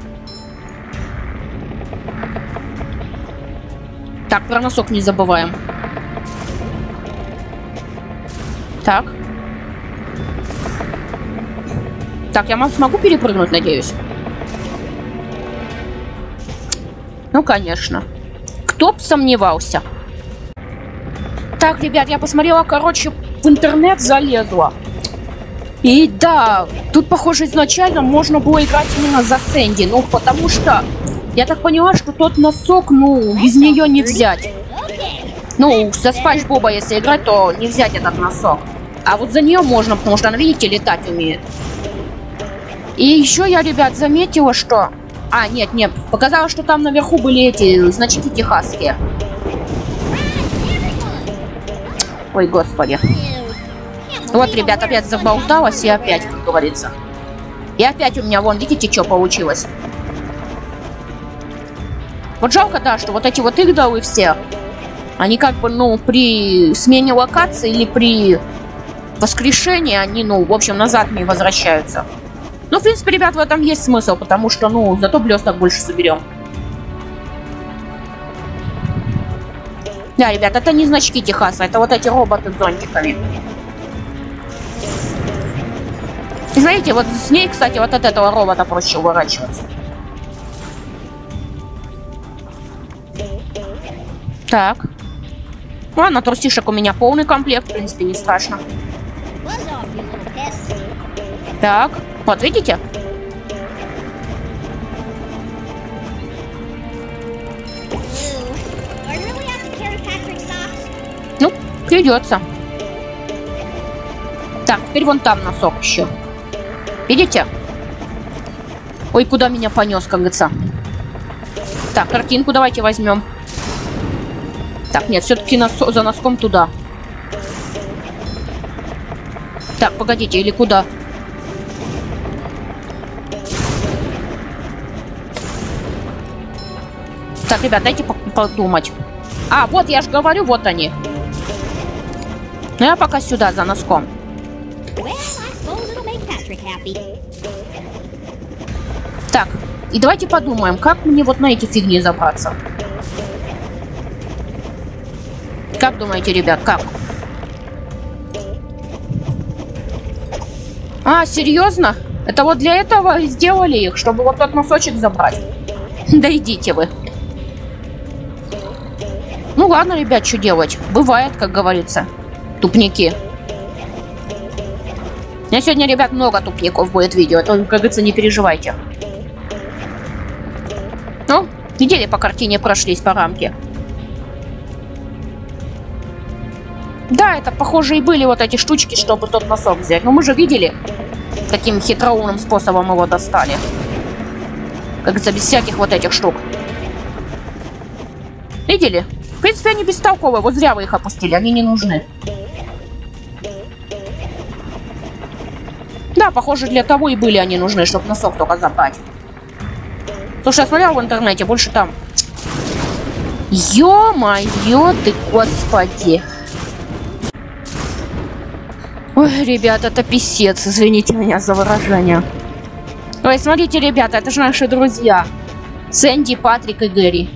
Так, про носок не забываем. Так. Так, я смогу перепрыгнуть, надеюсь? Ну, конечно. Кто б сомневался. Так, ребят, я посмотрела, короче, в интернет залезла. И да, тут, похоже, изначально можно было играть именно за Сэнди. Ну, потому что я так поняла, что тот носок, ну, без нее не взять. Ну, за Спанч Боба, если играть, то не взять этот носок. А вот за нее можно, потому что она, видите, летать умеет. И еще я, ребят, заметила, что... А, нет, показалось, что там наверху были эти значки техасские. Ой, господи. Вот, ребят, опять заболталась и опять, как говорится. И опять у меня, вон, видите, что получилось? Вот жалко, да, что вот эти вот идолы все, они как бы, ну, при смене локации или при воскрешении, они, ну, в общем, назад не возвращаются. Ну, в принципе, ребят, в этом есть смысл, потому что, ну, зато блесток больше соберем. Да, ребят, это не значки Техаса, это вот эти роботы с зонтиками. И знаете, вот с ней, кстати, вот от этого робота проще уворачиваться. Так. Ладно, трусишек у меня полный комплект, в принципе, не страшно. Так, вот видите? Ну, придется. Так, теперь вон там носок еще. Видите? Ой, куда меня понес, как говорится. Так, картинку давайте возьмем. Так, нет, все-таки за носком туда. Так, погодите, или куда? Так, ребят, дайте подумать. А, вот, я же говорю, вот они. Ну, я пока сюда, за носком. Так, и давайте подумаем, как мне вот на эти фигни забраться. Как думаете, ребят, как? А, серьезно? Это вот для этого сделали их, чтобы вот тот носочек забрать? Да идите вы. Ну ладно, ребят, что делать? Бывает, как говорится. Тупники. У меня сегодня, ребят, много тупников будет видео. То, как говорится, не переживайте. Ну, видели, по картине прошлись по рамке. Да, это, похоже, и были вот эти штучки, чтобы тот носок взять. Но мы же видели, каким хитроумным способом его достали. Как говорится, без всяких вот этих штук. Видели? В принципе, они бестолковые. Вот зря вы их опустили, они не нужны. Да, похоже, для того и были они нужны, чтобы носок только забрать. Слушай, я смотрел в интернете, больше там... Ё-моё ты, господи! Ой, ребята, это писец, извините меня за выражение. Ой, смотрите, ребята, это же наши друзья. Сэнди, Патрик и Гэри.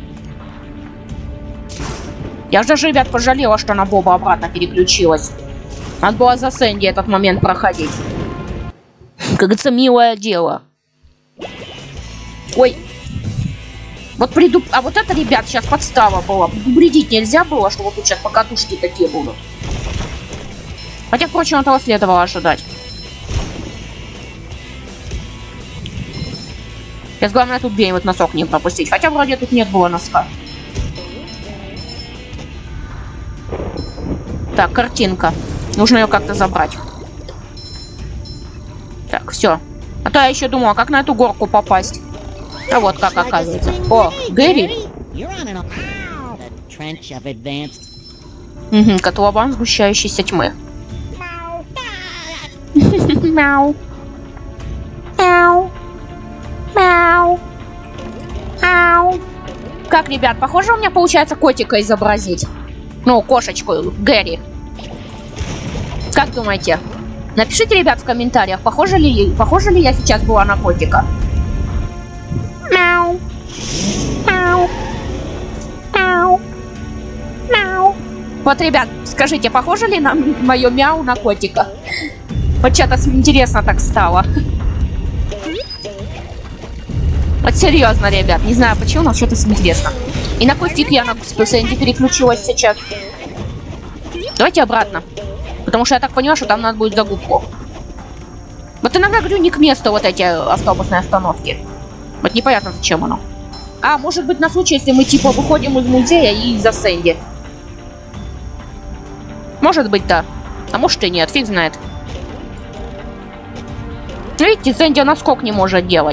Я же даже, ребят, пожалела, что на Боба обратно переключилась. Надо было за Сэнди этот момент проходить. Как говорится, милое дело. Ой. Вот А вот это, ребят, сейчас подстава была. Предупредить нельзя было, что вот тут сейчас покатушки такие будут. Хотя, впрочем, этого следовало ожидать. Сейчас главное тут бей вот носок не пропустить. Хотя вроде тут нет было носка. Так, картинка. Нужно ее как-то забрать. Так, все. А то я еще думала, как на эту горку попасть. А вот как оказывается. О, Гэри. Угу, котлован сгущающейся тьмы. Мяу. Мяу. Мяу. Мяу. Как, ребят, похоже, у меня получается котика изобразить. Ну, кошечку, Гэри. Как думаете? Напишите, ребят, в комментариях, похоже ли я сейчас была на котика. Мяу. Мяу. Мяу. Мяу. Вот, ребят, скажите, похоже ли на мое мяу на котика? Вот что-то интересно так стало. Вот серьезно, ребят, не знаю почему, но что-то интересно. И на какой фиг я на Сэнди переключилась сейчас? Давайте обратно. Потому что я так поняла, что там надо будет загубку. Вот иногда, говорю, не к месту вот эти автобусные остановки. Вот непонятно, зачем оно. А, может быть, на случай, если мы типа выходим из музея и за Сэнди. Может быть, да. А может и нет, фиг знает. Видите, Сэнди наскок не может делать.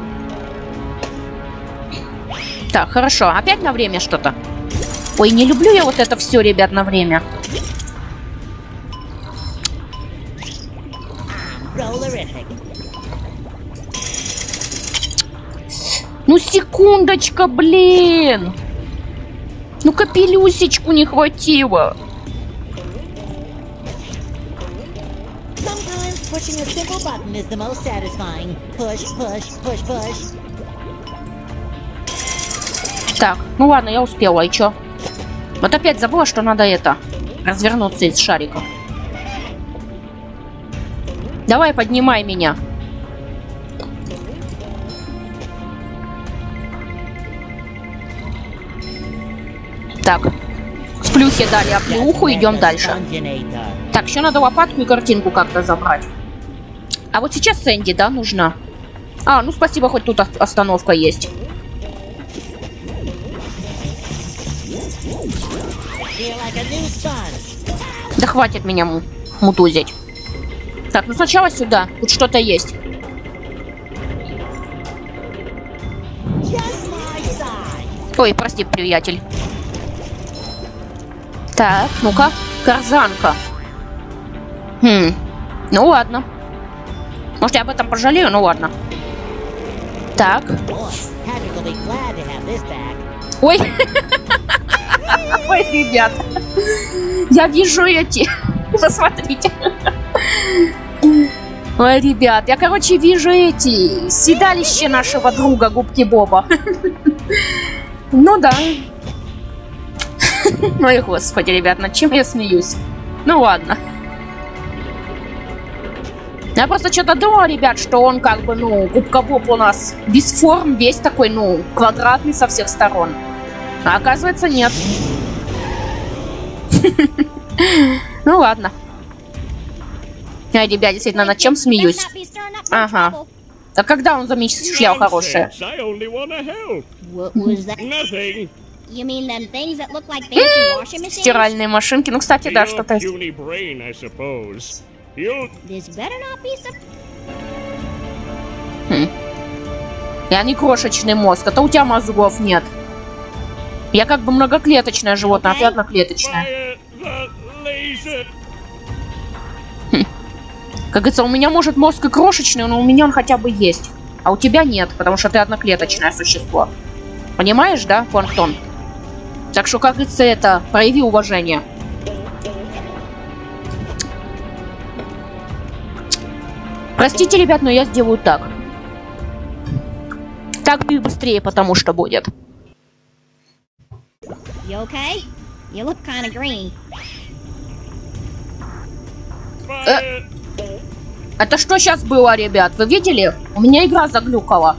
Так, хорошо. Опять на время что-то. Ой, не люблю я вот это все, ребят, на время. Ну, секундочка, блин. Ну, капелюсечку не хватило. Так, ну ладно, я успела, и чё? Вот опять забыла, что надо это, развернуться из шарика. Давай, поднимай меня. Так, с плюхи дали оплеуху, идем дальше. Так, еще надо лопатку и картинку как-то забрать. А вот сейчас Сэнди, да, нужна? А, ну спасибо, хоть тут остановка есть. Да хватит меня мутузить. Так, ну сначала сюда. Тут что-то есть. Ой, прости, приятель. Так, ну-ка. Тарзанка. Ну ладно. Может, я об этом пожалею? Ну ладно. Так. Ой. Ой, ребят. Я вижу эти. Посмотрите. Ой, ребят, я, короче, вижу эти седалища нашего друга Губки Боба. Ну да. Ой, господи, ребят, над чем я смеюсь? Ну ладно. Я просто что-то думала, ребят, что он как бы, ну, Губка Боб у нас без форм, весь такой, ну, квадратный со всех сторон. А оказывается, нет. Ну ладно. Я, ребят, действительно, над чем смеюсь? Ага. А когда он замечал хорошее? Стиральные машинки. Ну, кстати, да, что-то есть. Я не крошечный мозг, а то у тебя мозгов нет. Я как бы многоклеточное животное, а ты одноклеточное. Как говорится, у меня может мозг и крошечный, но у меня он хотя бы есть. А у тебя нет, потому что ты одноклеточное существо. Понимаешь, да, Планктон? Так что, как говорится, это, прояви уважение. Простите, ребят, но я сделаю так. Так быстрее, потому что будет. Это что сейчас было, ребят? Вы видели? У меня игра заглюкала.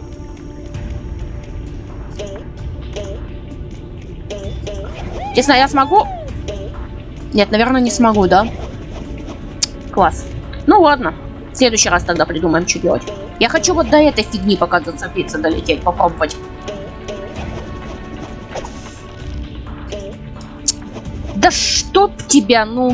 Честно, я смогу? Нет, наверное, не смогу, да? Класс. Ну ладно. В следующий раз тогда придумаем, что делать. Я хочу вот до этой фигни пока зацепиться, долететь, попробовать. Да чтоб тебя, ну...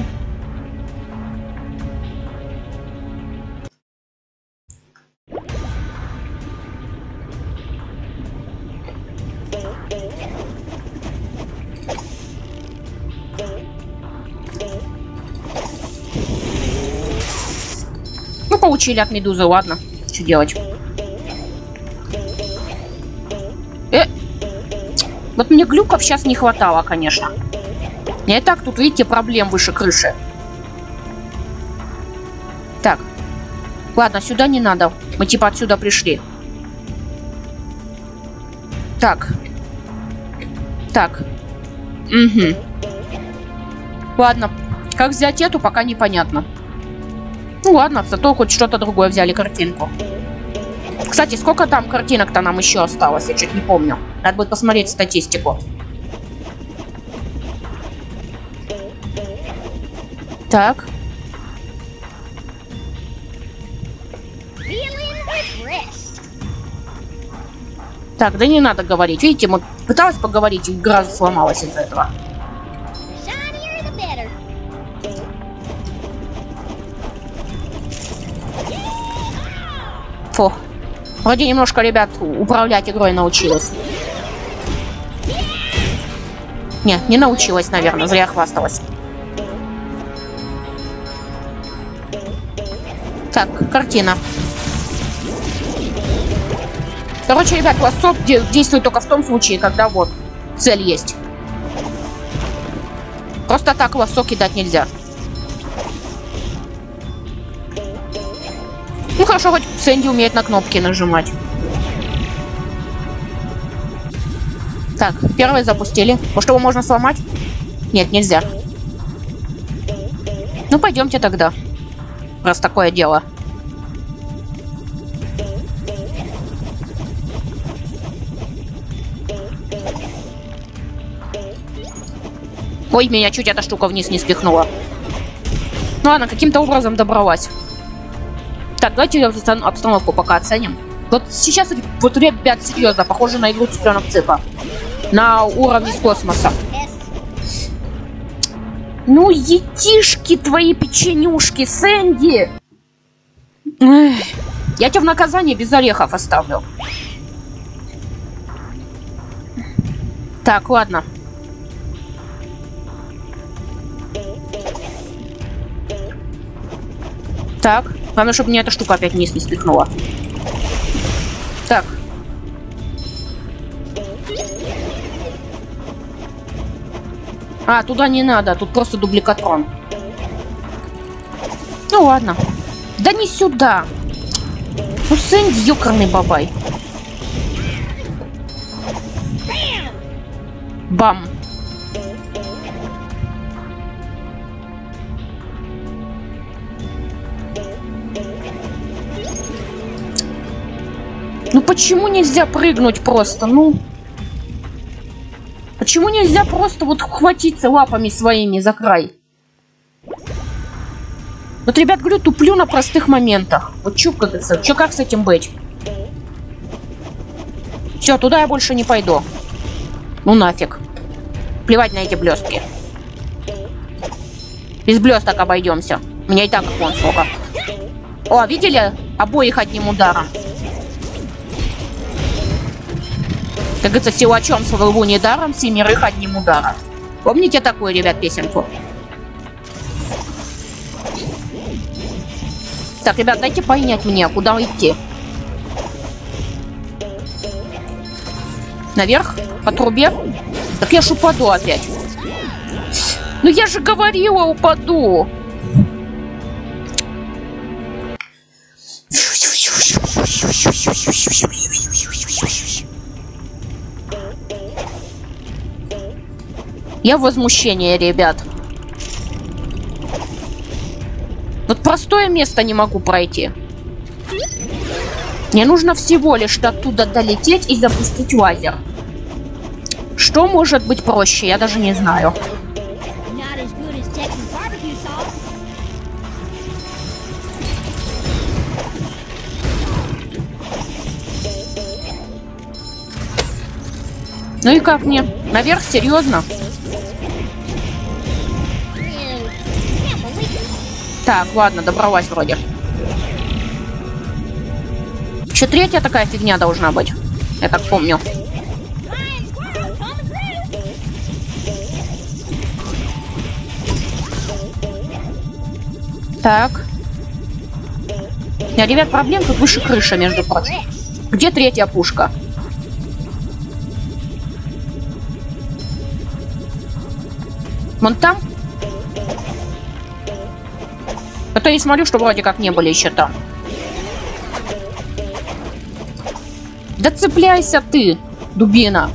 Ну, получили от медузы, ладно. Что делать? Вот мне глюков сейчас не хватало, конечно. И так тут, видите, проблем выше крыши. Так. Ладно, сюда не надо. Мы типа отсюда пришли. Так. Так. Угу. Ладно. Как взять эту, пока непонятно. Ну ладно, зато хоть что-то другое взяли, картинку. Кстати, сколько там картинок-то нам еще осталось? Я чуть не помню. Надо будет посмотреть статистику. Так. Так, да не надо говорить. Видите, мы пыталась поговорить, и игра сломалась из-за этого. Фу. Вроде немножко, ребят, управлять игрой научилась. Не научилась, наверное. Зря хвасталась. Так, картина. Короче, ребят, лассо действует только в том случае, когда вот цель есть. Просто так лассо кидать нельзя. Ну хорошо, хоть Сэнди умеет на кнопки нажимать. Так, первый запустили. Может, его можно сломать? Нет, нельзя. Ну, пойдемте тогда. Раз такое дело. Ой, меня чуть эта штука вниз не спихнула. Ну ладно, каким-то образом добралась. Так, давайте обстановку пока оценим. Вот сейчас, вот, ребят, серьезно, похоже на игру Цыпленок Цыпа. На уровне с космоса. Ну, етишки твои печенюшки, Сэнди! Эх, я тебя в наказание без орехов оставлю. Так, ладно. Так, главное, чтобы мне эта штука опять вниз не спихнула. Так. А, туда не надо, тут просто дубликатрон. Ну ладно. Да не сюда. Ну, Сэнди, ёкарный бабай. Бам. Ну почему нельзя прыгнуть просто? Ну... Почему нельзя просто вот хватиться лапами своими за край? Вот, ребят, говорю, туплю на простых моментах. Вот чё как с этим быть? Все, туда я больше не пойду. Ну нафиг. Плевать на эти блестки. Без блесток обойдемся. У меня и так вон сколько. О, видели? Обоих одним ударом. Как говорится, силачом своего недаром, семерых одним ударом. Помните такую, ребят, песенку? Так, ребят, дайте понять мне, куда идти. Наверх? По трубе? Так я ж упаду опять. Ну я же говорила, упаду. Я в возмущении, ребят. Вот простое место не могу пройти. Мне нужно всего лишь оттуда долететь и запустить лазер. Что может быть проще, я даже не знаю. Ну и как мне? Наверх? Серьезно? Так, ладно, добралась вроде. Еще третья такая фигня должна быть. Я так помню. Так. Ребят, проблем тут выше крыши, между прочим. Где третья пушка? Вон там? А то я смотрю, что вроде как не были еще там. Да цепляйся ты, дубина.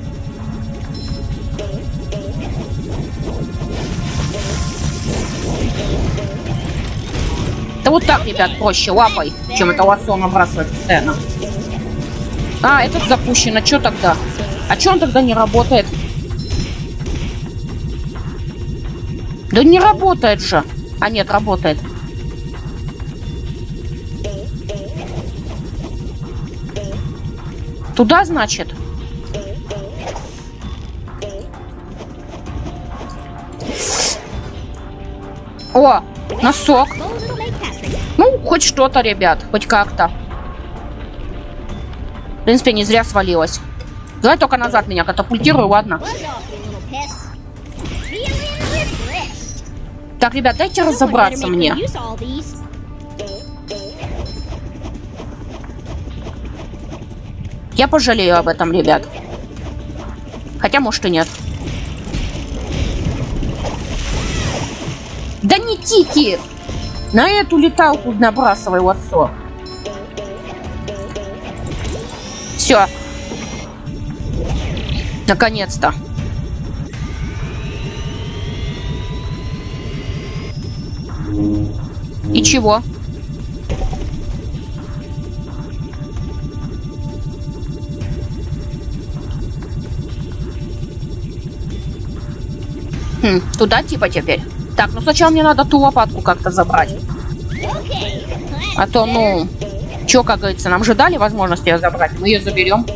Да вот так, ребят, проще лапой, чем это лассо набрасывать постоянно. А, этот запущен, а что тогда? А что он тогда не работает? Да не работает же. А нет, работает. Туда, значит? О, носок. Ну, хоть что-то, ребят. Хоть как-то. В принципе, не зря свалилась. Давай только назад меня катапультирую, ладно? Так, ребят, дайте разобраться мне. Я пожалею об этом, ребят. Хотя, может, и нет. Да не тики! На эту леталку набрасывай лассо. Все. Наконец-то. И чего? Туда типа теперь? Так, ну сначала мне надо ту лопатку как-то забрать. А то, ну... Чё, как говорится, нам же дали возможность ее забрать. Мы ее заберем.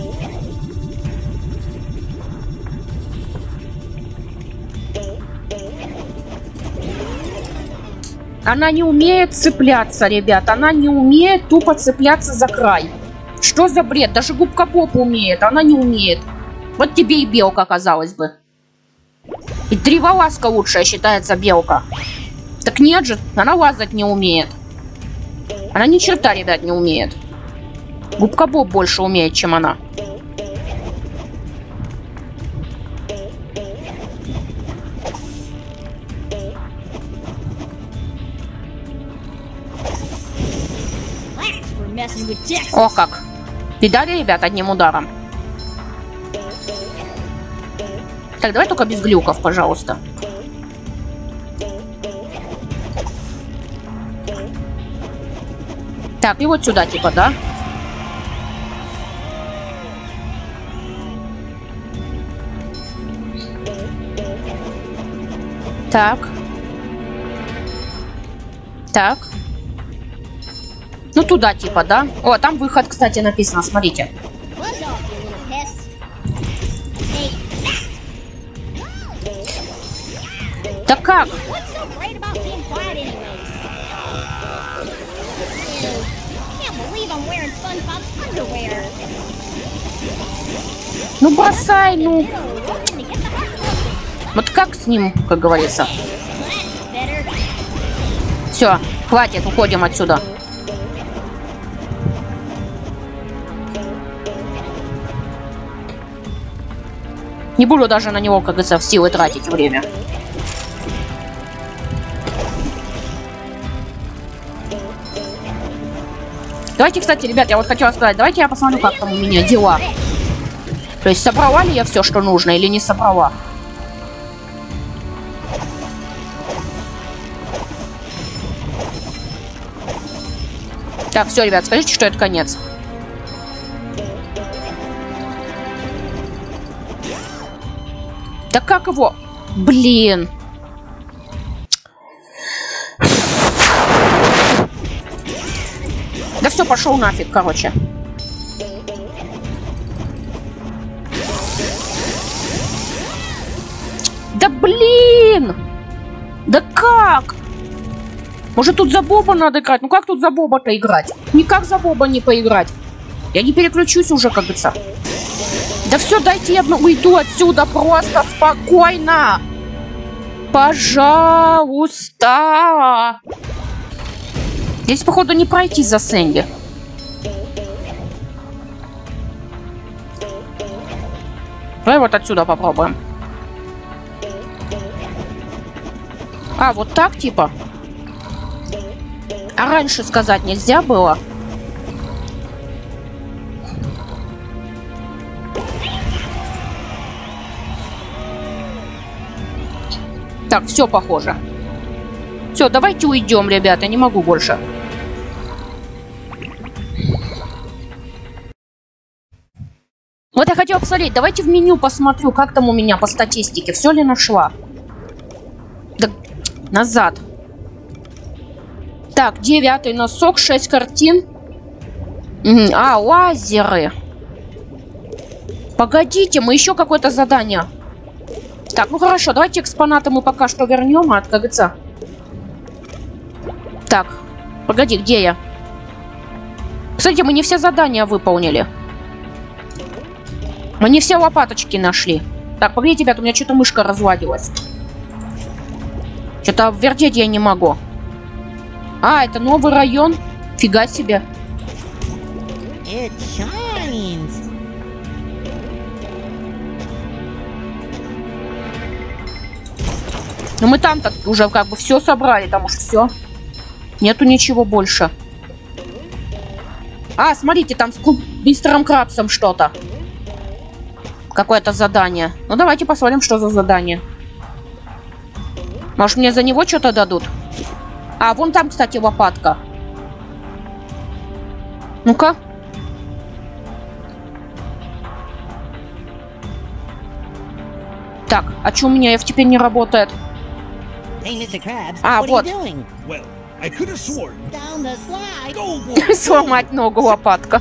Она не умеет цепляться, ребят. Она не умеет тупо цепляться за край. Что за бред? Даже губка Боб умеет. Она не умеет. Вот тебе и белка, казалось бы. И древолазка лучшая считается белка. Так нет же, она лазать не умеет. Она ни черта, ребят, не умеет. Губка Боб больше умеет, чем она. О как! Видали, ребят, одним ударом? Так, давай только без глюков, пожалуйста. Так, и вот сюда, типа, да? Так. Так. Ну, туда, типа, да? О, там выход, кстати, написано, смотрите. Да как? Ну бросай, ну. Вот как с ним, как говорится. Все, хватит, уходим отсюда. Не буду даже на него, как говорится, в силы тратить время. Давайте, кстати, ребят, я вот хотела сказать, давайте я посмотрю, как там у меня дела. То есть, собрала ли я все, что нужно, или не собрала? Так, все, ребят, скажите, что это конец. Да как его? Блин. Да все, пошел нафиг, короче. Да блин! Да как? Может тут за Боба надо играть? Ну как тут за Боба-то играть? Никак за Боба не поиграть. Я не переключусь уже, как говорится. Да все, дайте я уйду отсюда просто спокойно. Пожалуйста. Здесь, походу, не пройти за Сэнди. Давай вот отсюда попробуем. А, вот так, типа? А раньше сказать нельзя было? Так, все похоже. Все, давайте уйдем, ребята, не могу больше. Вот я хотела посмотреть, давайте в меню посмотрю, как там у меня по статистике, все ли нашла. Да, назад. Так, 9 носок, 6 картин. А, лазеры. Погодите, мы еще какое-то задание. Так, ну хорошо, давайте экспонаты мы пока что вернем, а, как говорится. Так, погоди, где я? Кстати, мы не все задания выполнили. Мы не все лопаточки нашли. Так, погодите, ребят, у меня что-то мышка разладилась. Что-то вертеть я не могу. А, это новый район? Фига себе. Но мы там-то уже как бы все собрали, там уж все. Нету ничего больше. А, смотрите, там с мистером Крабсом что-то. Какое-то задание. Ну, давайте посмотрим, что за задание. Может, мне за него что-то дадут? А, вон там, кстати, лопатка. Ну-ка. Так, а что у меня F теперь не работает? А, вот. Сломать ногу лопатка.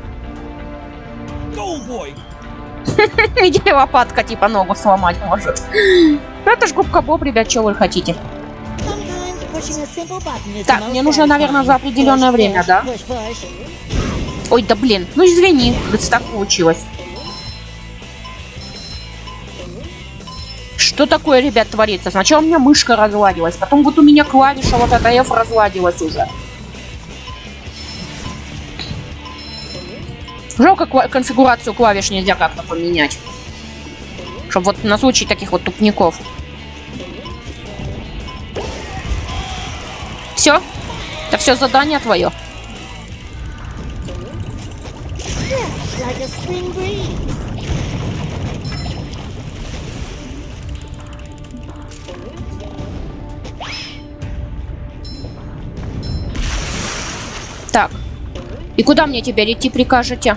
Видели, лопатка типа ногу сломать может. Ну это ж губка Боб, ребят, что вы хотите? Так, мне нужно, наверное, за определенное время, да? Ой, да блин, ну извини, так получилось. Что такое, ребят, творится? Сначала у меня мышка разладилась, потом вот у меня клавиша вот эта F разладилась уже. Жалко, конфигурацию клавиш нельзя как-то поменять. Чтобы вот на случай таких вот тупников. Все? Это все задание твое? Так. И куда мне теперь идти прикажете?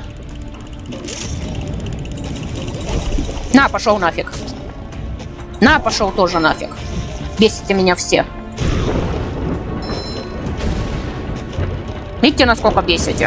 На, пошел нафиг. На, пошел тоже нафиг. Бесите меня все. Видите, насколько бесите?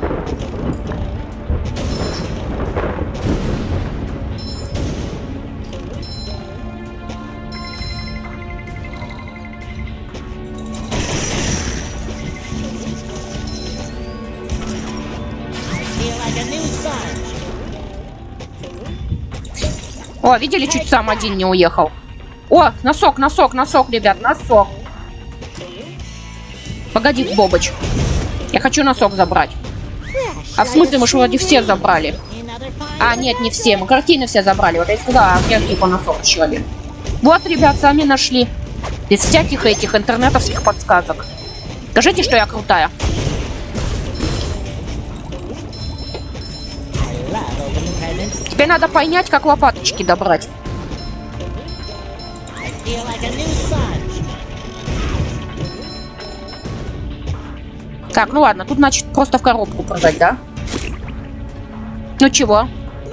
О, видели, чуть сам один не уехал. О, носок, носок, носок, ребят, носок. Погоди, Бобыч. Я хочу носок забрать. А в смысле, мы же вроде все забрали. А, нет, не все. Мы картины все забрали. Вот это да, я типа носок еще один. Вот, ребят, сами нашли. Без всяких этих интернетовских подсказок. Скажите, что я крутая. Тебе надо понять, как лопаточки добрать. Так, ну ладно, тут, значит, просто в коробку продать, да? Ну чего?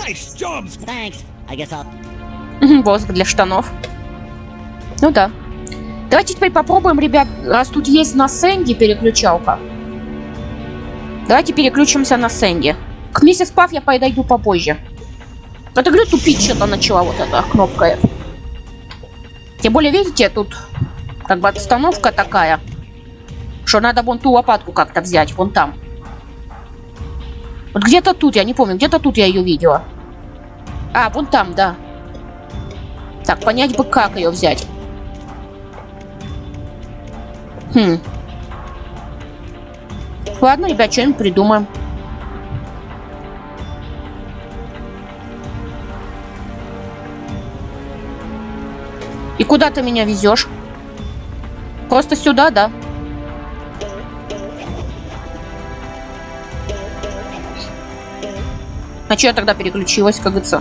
Воск для штанов. Ну да. Давайте теперь попробуем, ребят, раз тут есть на Сэнди переключалка. Давайте переключимся на Сэнди. К миссис Паф я подойду попозже. Вот игру тупить что-то начала вот эта кнопка F. Тем более, видите, тут как бы отстановка такая, что надо вон ту лопатку как-то взять, вон там. Вот где-то тут, я не помню, где-то тут я ее видела. А, вон там, да. Так, понять бы, как ее взять. Ладно, ребят, что-нибудь придумаем. И куда ты меня везешь? Просто сюда, да? А че я тогда переключилась, как говорится?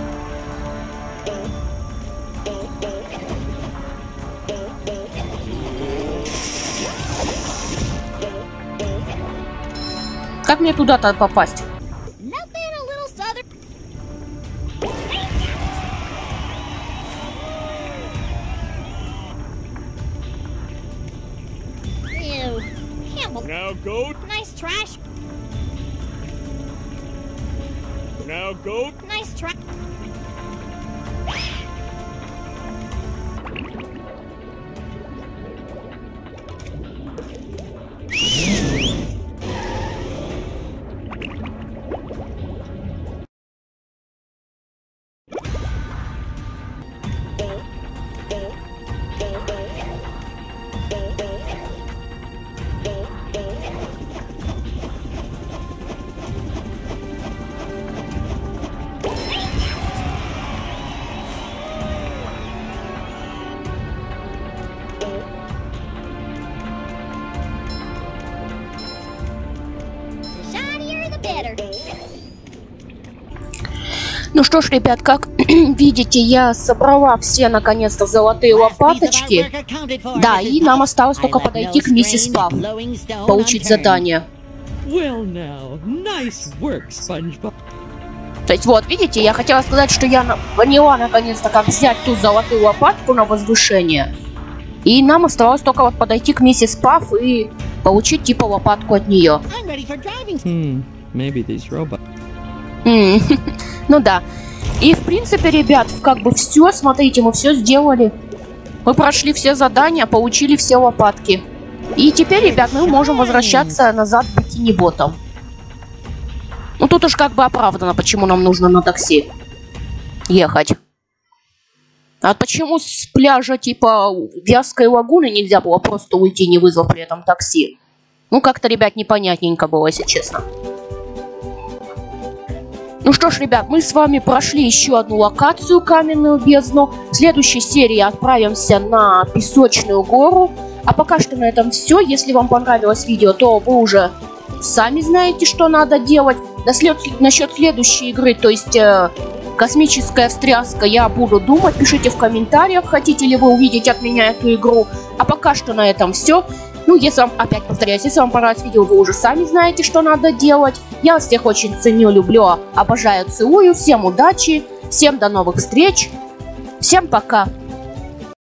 Как мне туда-то попасть? Now goat. Nice trash. Now goat. Nice trash. Ну что ж, ребят, как видите, я собрала все, наконец-то, золотые лопаточки. Да, и нам осталось только подойти к миссис Пафф, получить задание. То есть вот, видите, я хотела сказать, что я поняла, наконец-то, как взять ту золотую лопатку на возвышение. И нам оставалось только вот подойти к миссис Пафф и получить типа лопатку от нее. Ну да. И в принципе, ребят, как бы все, смотрите, мы все сделали. Мы прошли все задания, получили все лопатки. И теперь, ребят, мы можем возвращаться назад к бикини-ботам. Ну тут уж как бы оправдано, почему нам нужно на такси ехать. А почему с пляжа типа Вязской лагуны нельзя было просто уйти, не вызвав при этом такси? Ну как-то, ребят, непонятненько было, если честно. Ну что ж, ребят, мы с вами прошли еще одну локацию, каменную бездну. В следующей серии отправимся на Песочную гору. А пока что на этом все. Если вам понравилось видео, то вы уже сами знаете, что надо делать. Насчет следующей игры, то есть космическая встряска, я буду думать. Пишите в комментариях, хотите ли вы увидеть от меня эту игру. А пока что на этом все. Ну, если вам, опять повторяюсь, если вам понравилось видео, вы уже сами знаете, что надо делать. Я вас всех очень ценю, люблю, обожаю, целую. Всем удачи, всем до новых встреч, всем пока.